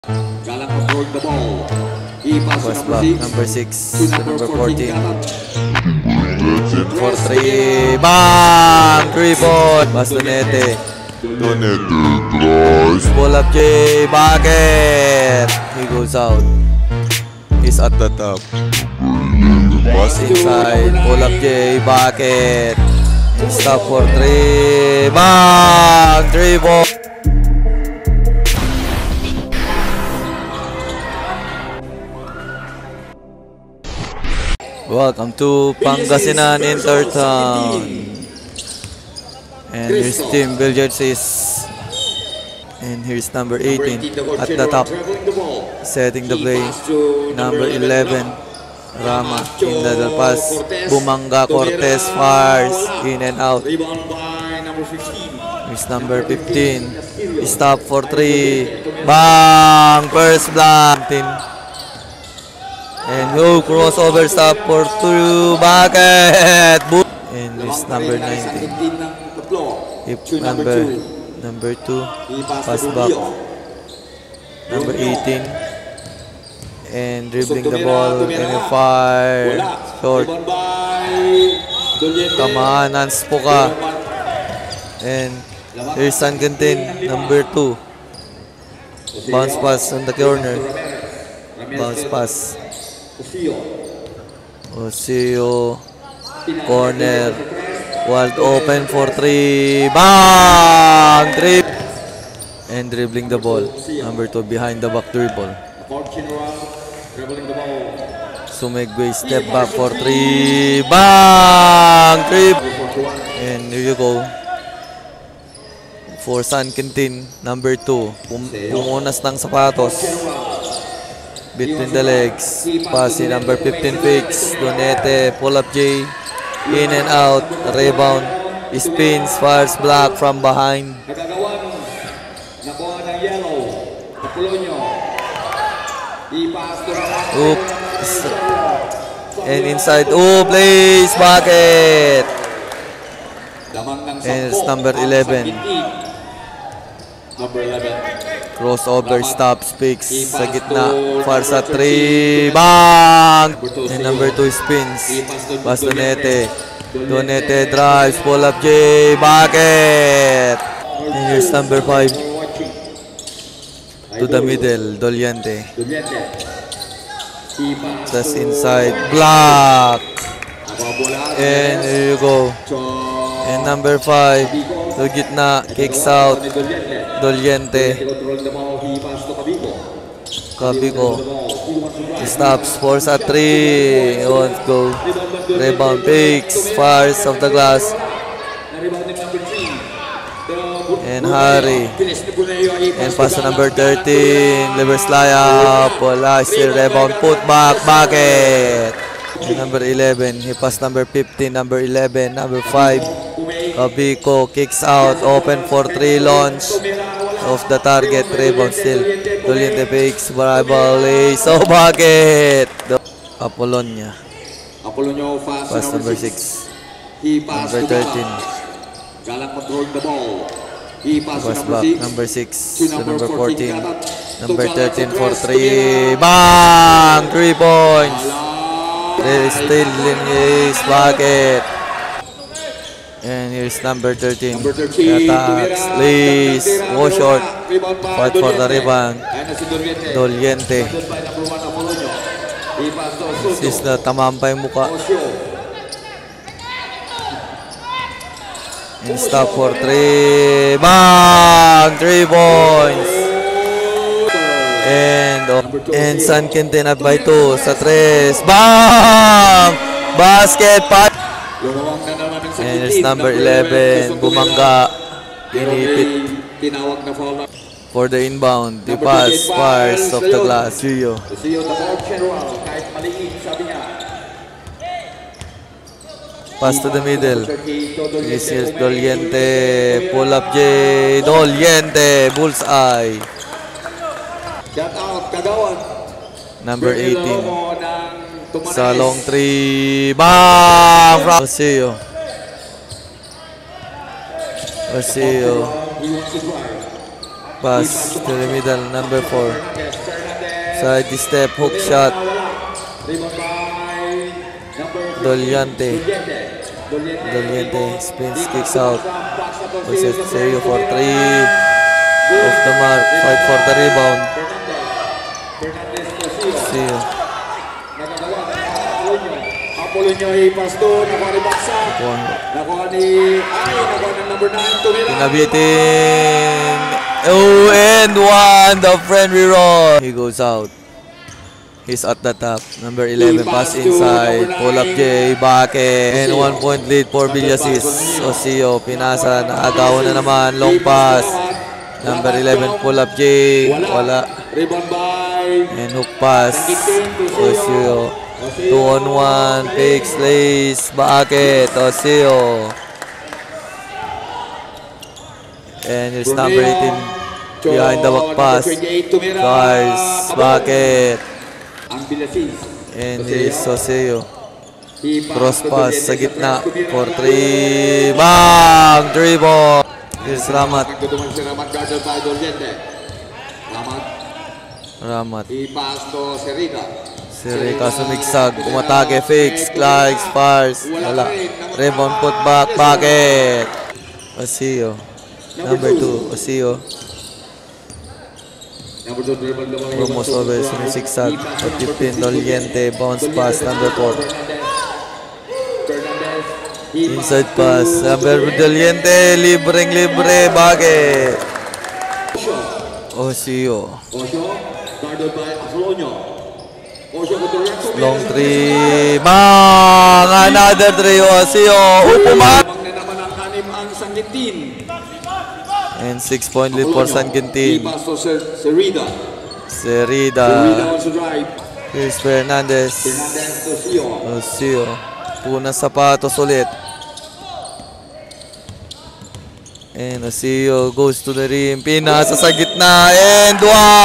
Galang control the ball. He passes number 6 to number 14. For 3. Bang! 3 point. Bastonete. Ball up J. Bucket. He goes out. He's at the top. Pass inside. Ball up J. Bucket. Stop for 3. Bang! 3 ball. Welcome to Pangasinan Intertown. And here's Team Billiards. And here's number 18 at the top. Setting the play. Number 11. Rama in the pass. Bumanga Cortez fires in and out. Here's number 15. Stop for 3. Bang! First block. And no crossover stop for 2. Bucket. And here's number 19. Number 2. Pass back. Number 18. And dribbling the ball. And fire. Short. Come on, Nance Poca. And here's San Quintin. Number 2. Bounce pass on the corner. Bounce pass. Osio. Corner. Wide open for 3. Bang! 3. And dribbling the ball. Number 2 behind the back dribble. Sumegway step back for 3. Bang! 3. And here you go. For San Quintin. Number 2. Pumunas ng sapatos. Between the legs. Pass si number 15 fix. Donete. Pull up J. In and out. Rebound. Spins. Fires block from behind. Oops. And inside. Oh, place. Bucket. And it's number 11. Crossover stops, picks sa gitna. Far sa 3. Bang! And number 2 spins. Pass Donete. Donete drives. Pull up J. Bucket! And here's number 5. To the middle. Doliente. That's inside. Block! And here you go. And number 5. To gitna. Kicks out. Doliente. Cabico. Stops. Force at 3. Won't go. Rebound. Picks. Fires of the glass. And Harry. And pass to number 13. Reverse layup. Wala. Still rebound. Put back. Bucket. And number 11. He passed number 15. Number 11. Number 5. Cabico. Kicks out. Open for 3. Launch. Off the target, rebound still. Doliente fakes, volley, so bucket. Apollonia. Pass number 6. Number 13. Galang control the ball. Pass back, number 6 to number 14. Number 13 for 3. Bang! 3 points. Still in his bucket. And here's number 13. Attacks. Lace. Go short. Fight for the rebound. Doliente. This is the tamampay muka. And stop for 3. Bang! 3 points. And San Quintin up by 2 sa 3. Bang! Basket. And it's number 11, Bumanga, inipit for the inbound. The pass, fires off the glass. Gio. Pass to the middle. This is Doliente, pull up J. Doliente, bullseye. Number 18. Sa long 3. Bang! Osio. pass to the middle, number 4. Side step, hook shot. Rebound by number Dolyente. Dolyente spins, kicks out. Jose Sergio for 3. Off the mark, fight for the rebound. See you. Apolonio ipas doon, nakuha ni Baksak. Nakuha ng number 9, tumira. Pinabitin. Oh, and one, the friendly roll. He goes out. He's at the top. Number 11, pass inside. Pull up J, Bake. And 1 point lead for Villasis. Osio, pinasa, naagawan na naman. Long pass. Number 11, pull up J. Wala. Rebound by And hook pass. Osio. 2-on-1. Fakes, lace. Bakit. Osio. And here's number 18. Behind the back pass. Cars. Bakit. ang Villasis. And here's Osio. Cross pass sa gitna. For 3. Bang! 3 ball. Here's Ramat. Nagtutuman si Ramat guarded by Dolyente. Ramat. I-pass to Serida. Serika sumigsag. Umatake. Fakes. Clikes. Fires. Wala. Rebound putback. Bakit. Osio. Number 2. Osio. Number 2 dribble naman. Rumos over. Sumisigsag. At 15. Dolyente. Bounce pass. Number 4. Inside pass. Number Dolyente. Libreng-libre. Bakit. Osio. Osho, guarded by Apolonio. Osho with the record. Long 3. Bang! Another 3. Osio. Upuman. Bang na naman ang kanim ang Sanggintin. And 6-point lead for San Quintin. I-pass to Serida. Serida Serida. wants to drive. Here's Fernandez. Fernandez to Sio. Osio. Punang sapatos ulit. And Osio goes to the rim. Pinasa sa gitna. And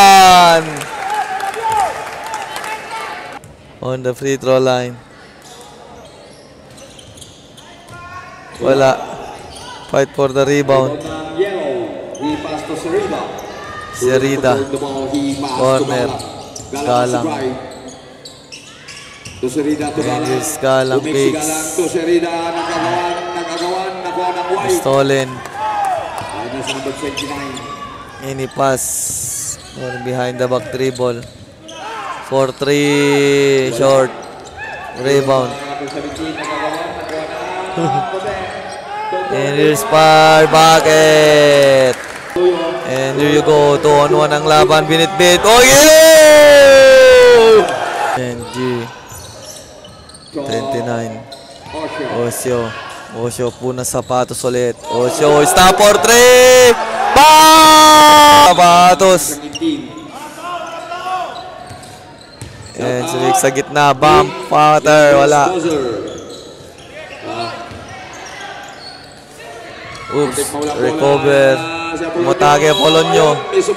1! On the free throw line. Wala. Fight for the rebound. Yellow. I-pass to Serida. Serida. Corner. Galang. To Serida to And Galang. here's Galang Umiksi picks. Galang to Serida. Nagagawan. Nakuha ng white. Stolen. Minus number 29. Any pass. Or behind the back dribble. For 3. Short. Rebound. Number 17. Nagagawan. Nakuha ng And here's par. Bakit? And here you go. 2-on-1 ang laban. Binit-bit. Oh yeah! And G. 29. Osio. Osio punang sapatos ulit. Osio. Stop for 3. Bang! Sapatos. And sulik sa gitna. Bump. Patter. Wala. Oops. Recover. Motake Apolonio.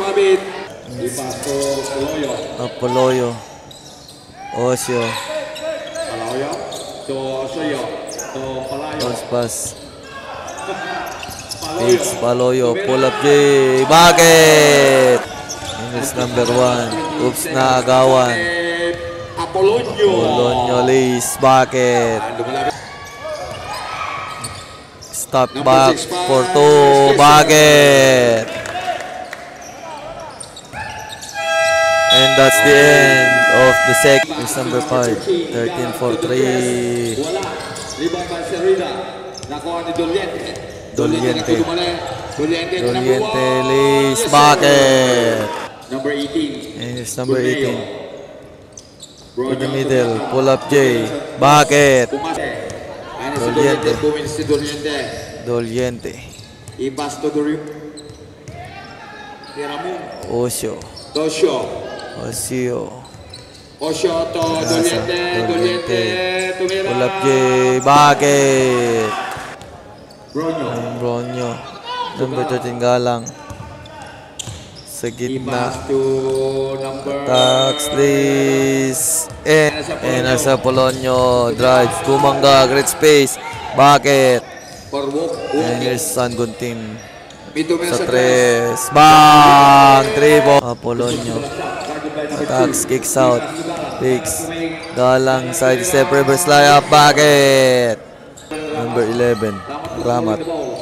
Apoloyo. Osio. Bounce pass. It's Paloyo. Pull up J. Bakit? English number 1. Oops na agawan. Apolonio Lace. Bakit? Stop back for 2. Bakit? And that's the end of the second. It's number 5. 13 for 3. Rebound by Serida. Nakuha ni Dolyente. Dolyente. Dolyente Dolyente Lace. Bakit? Number 18. And it's number 18. To the middle. Pull up J. Bakit? Dolyente. Bumili si Dolyente. Dolyente. I-pass to the Tiramon. Osio. Tosyo. Osio. Osyo to Dolyente. Dolyente. Tumira. Pull up J. Bakit? Bronyo. Bronyo. Number 13 Galang. Sa gitna. I-pass to number... Tax Lace. And nasa Polonio. Drive. Kumangga. Great space. Bakit? For walk. And here's San Guntin. Sa 3. Bang! 3 ball. Apolonio. Attacks, kicks out. Takes. Galang, side step, reverse layup. Bakit? Number 11. Ramat.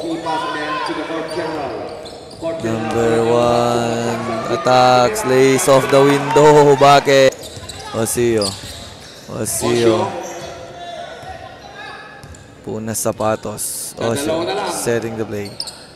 Number 1. Attacks, lays off the window. Bakit? Osio. Punas sapatos. Osio. Setting the play.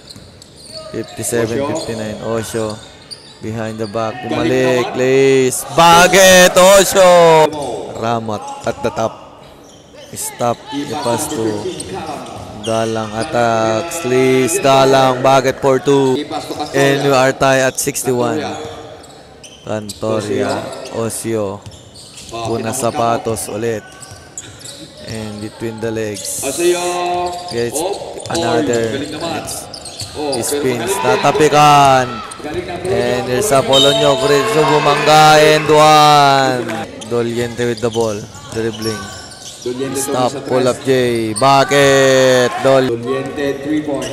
57-59. Osio. Behind the back. Bumalik. Lace. Bakit? Osio. Ramat at the top. Stop. Ipas to Galang. Attacks. Lace. Galang. Bakit? 4-2. And we are tied at 61. Cantoria. Osio. Punas sapatos ulit. And between the legs. Gets another. Spins. Tatapikan. And there's Apolonio. Cristo bumangga. And 1. Doliente with the ball. Dribbling. Stop. Pull up J. Bakit? Doliente 3-point.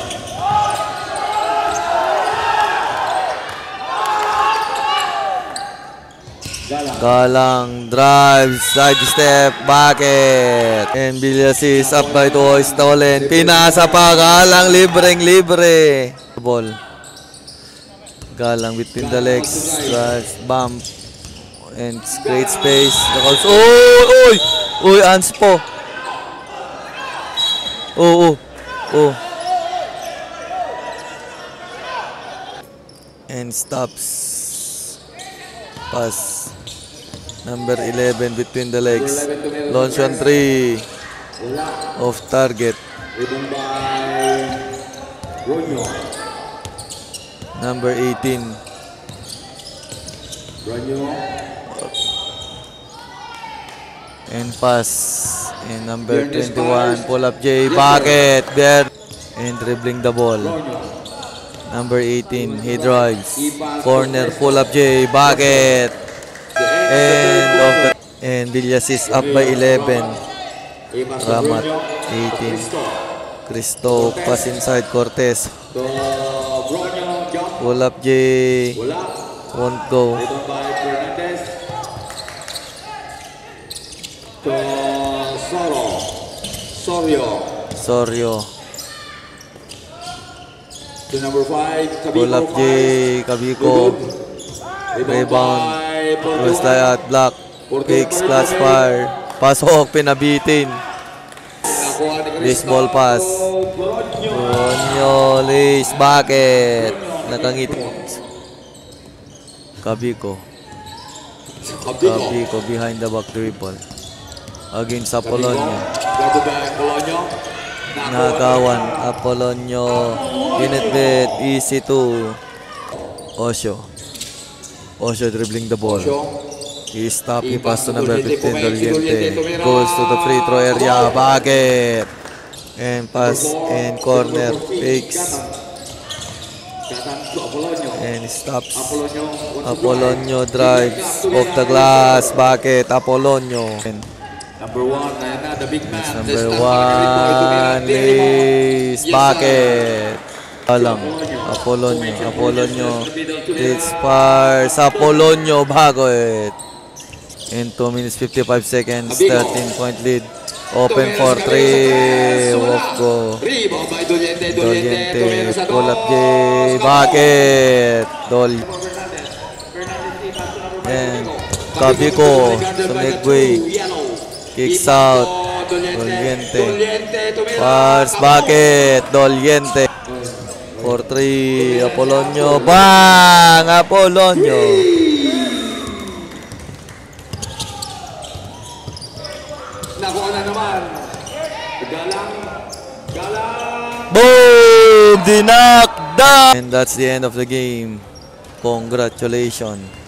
Galang drive, side step, bakit? And Villasis up by 2, stolen. Pinasa pa, Galang libre. Ball. Galang between the legs, drive, bump. And great space. Uy, Anspo. Oh. And stops. Pass. Number 11 between the legs. Launch on 3. Off target. Number 18. And pass. And number 21. Pull up J. Bakit? There. And dribbling the ball. Number 18. He drives. Corner. Pull up J. Bakit? And Villasis up by 11. Ramat 18. Cristo pass inside Cortez. Pull up J. Won't go. Sorio. Pull up J. Kabiko. Rebound. First layup, block, kicks, clutch fire, pasok, pinabitin. Baseball pass. Ronyo, lace, bakit? Nakangiti. Kabiko behind the back dribble. Against Apolonio. Nakawan, Apolonio. Init, easy to Osio dribbling the ball. He stopped. He passed to number 15, Doliente. Goes to the free throw area. Bakit? And pass and corner. Takes. And stops. Apolonio drives off the glass. Bakit? Apolonio. Number 1, the big man. Number 1, Lace. Bakit? Galang. Apolonio. It's far sa Apolonio. Bakit? In 2 minutes 55 seconds. 13-point lead. Open for 3. Walk go. Doliente. Pull up J. Bakit? And Kabiko. Sumigway. Kicks out. Doliente. Fars. Bakit? Doliente. 4-3, Apolonio, bang! Apolonio. Nakuha na naman. Galang. Boom! Dinakda! And that's the end of the game. Congratulations.